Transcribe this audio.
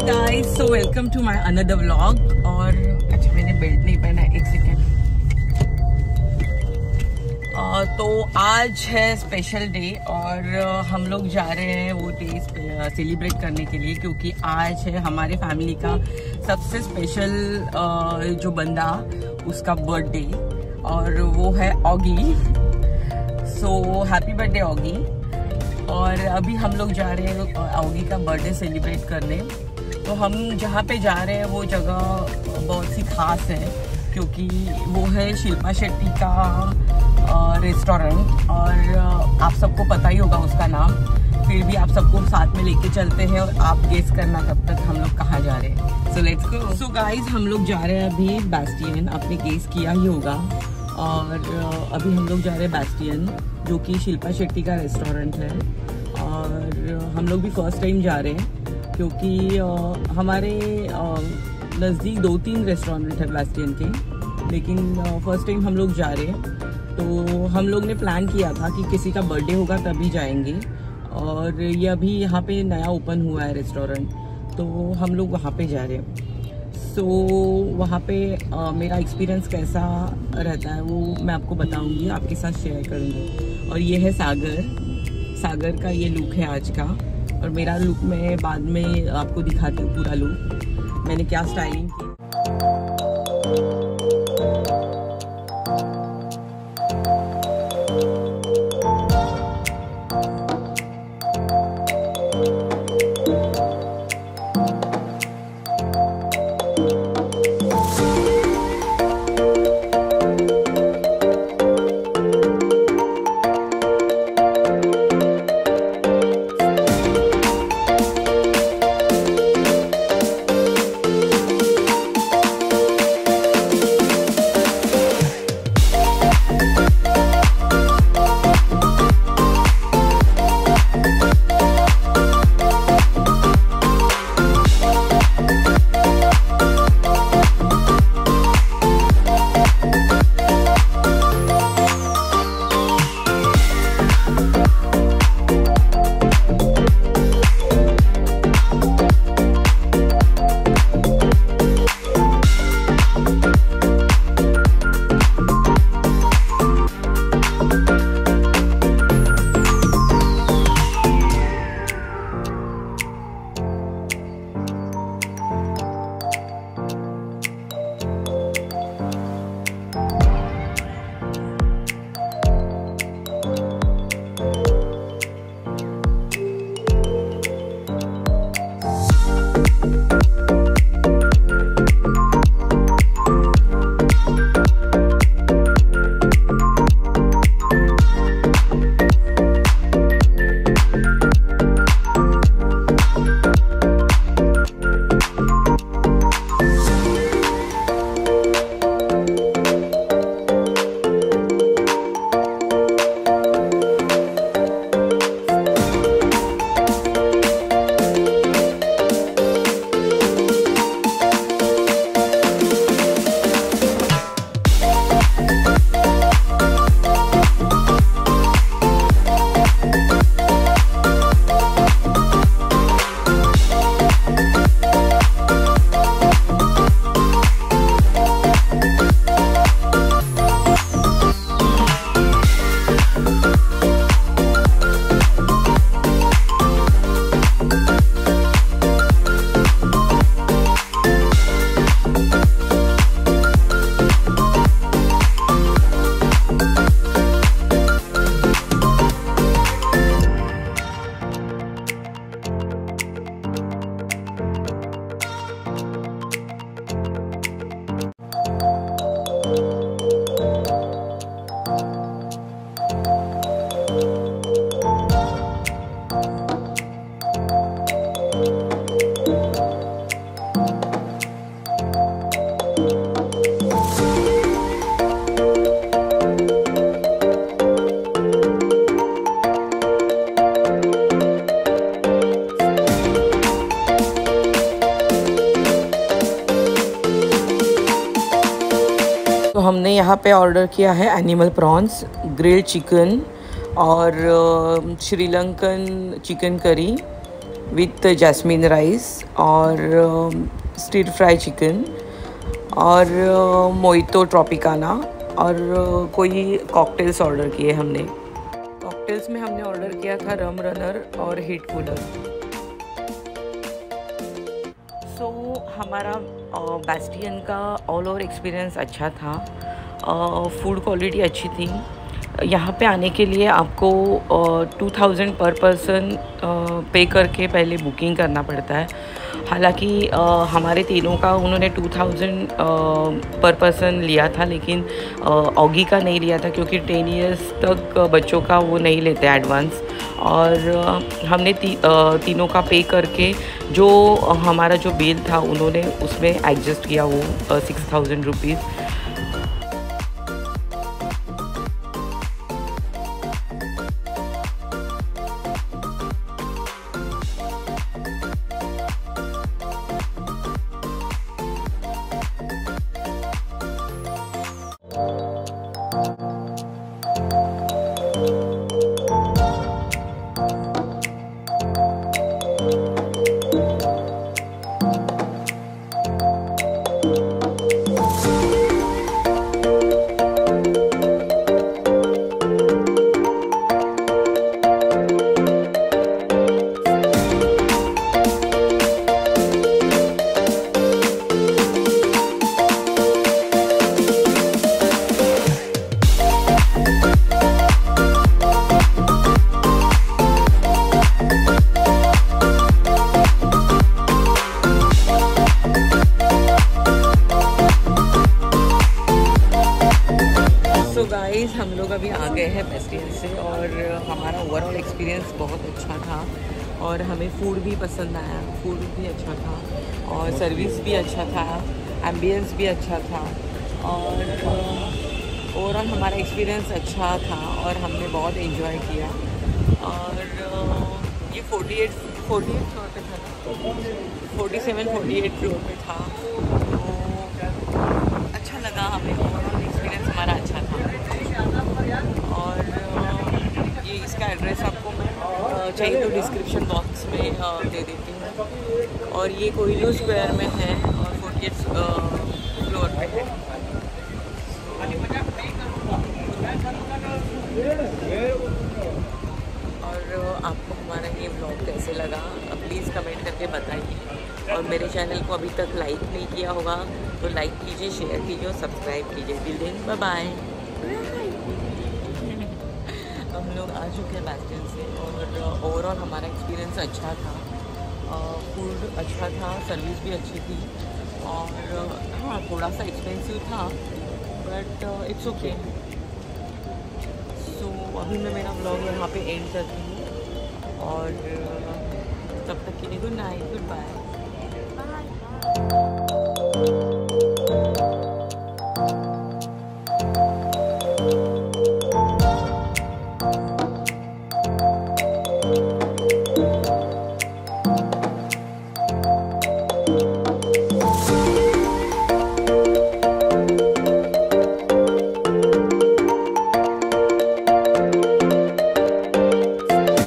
Guys, so welcome to my another vlog. और अच्छा, मैंने बेल्ट नहीं पहना, एक सेकेंड। तो आज है स्पेशल डे और हम लोग जा रहे हैं वो डे सेलिब्रेट करने के लिए, क्योंकि आज है हमारे फैमिली का सबसे स्पेशल जो बंदा, उसका बर्थडे, और वो है Oggy. So happy birthday Oggy. और अभी हम लोग जा रहे हैं ऑगी का बर्थडे सेलिब्रेट करने। तो हम जहाँ पे जा रहे हैं वो जगह बहुत सी खास है, क्योंकि वो है शिल्पा शेट्टी का रेस्टोरेंट, और आप सबको पता ही होगा उसका नाम। फिर भी आप सबको साथ में लेके चलते हैं और आप गेस करना कब तक हम लोग कहाँ जा रहे हैं। So let's go. So guys, हम लोग जा रहे हैं अभी बैस्टियन। आपने गेस किया ही होगा। और अभी हम लोग जा रहे हैं बैस्टियन, जो कि शिल्पा शेट्टी का रेस्टोरेंट है। और हम लोग भी फर्स्ट टाइम जा रहे हैं, क्योंकि हमारे नज़दीक 2-3 रेस्टोरेंट है बैस्टियन के, लेकिन फर्स्ट टाइम हम लोग जा रहे हैं। तो हम लोग ने प्लान किया था कि किसी का बर्थडे होगा तभी जाएंगे, और ये अभी यहाँ पे नया ओपन हुआ है रेस्टोरेंट, तो हम लोग वहाँ पे जा रहे हैं। सो वहाँ पे मेरा एक्सपीरियंस कैसा रहता है वो मैं आपको बताऊँगी, आपके साथ शेयर करूँगी। और ये है सागर का ये लुक है आज का, और मेरा लुक मैं बाद में आपको दिखाती हूँ पूरा लुक, मैंने क्या स्टाइलिंग की। तो हमने यहाँ पे ऑर्डर किया है एनिमल प्रॉन्स, ग्रिल्ड चिकन और Sri Lankan chicken curry with jasmine rice और स्टीर फ्राई चिकन और मोइतो ट्रॉपिकाना और कोई कॉकटेल्स ऑर्डर किए हमने। कॉकटेल्स में हमने ऑर्डर किया था रम रनर और हीट कूलर। सो हमारा बैस्टियन का ऑल ओवर एक्सपीरियंस अच्छा था। फूड क्वालिटी अच्छी थी। यहाँ पे आने के लिए आपको 2000 पर पर्सन पे करके पहले बुकिंग करना पड़ता है। हालांकि हमारे तीनों का उन्होंने 2000 पर पर्सन लिया था, लेकिन ऑगी का नहीं लिया था क्योंकि 10 इयर्स तक बच्चों का वो नहीं लेते एडवांस। और हमने तीनों का पे करके जो हमारा जो बिल था उन्होंने उसमें एडजस्ट किया वो 6000 रुपीज़। सो गाइस, हम लोग अभी आ गए हैं बैस्टियन से और हमारा ओवरऑल एक्सपीरियंस बहुत अच्छा था और हमें फूड भी पसंद आया। फूड भी अच्छा था और सर्विस भी अच्छा था, एम्बियंस भी अच्छा था और ओवरऑल हमारा एक्सपीरियंस अच्छा था और हमने बहुत एंजॉय किया। और ये 48 फ्लोर पे था ना, 47-48 फ्लोर पे था। तो अच्छा लगा हमें, ओवरऑल एक्सपीरियंस हमारा अच्छा था। और ये इसका एड्रेस आपको मैं चाहिए तो डिस्क्रिप्शन बॉक्स में दे देती हूँ। और ये कोहिनूर स्क्वायर में है और 48 फ्लोर पे है। और आपको हमारा ये व्लॉग कैसे लगा प्लीज़ कमेंट करके बताइए। और मेरे चैनल को अभी तक लाइक नहीं किया होगा तो लाइक कीजिए, शेयर कीजिए और सब्सक्राइब कीजिए। Till then bye bye. हम लोग आ चुके हैं बैस्टियन से और ओवरऑल हमारा एक्सपीरियंस अच्छा था। फूड अच्छा था, सर्विस भी अच्छी थी और हाँ थोड़ा सा एक्सपेंसिव था बट इट्स ओके। सो अभी मैं मेरा व्लॉग यहाँ पे एंड करती हूँ और तब तक के लिए good night, good bye. Thank you.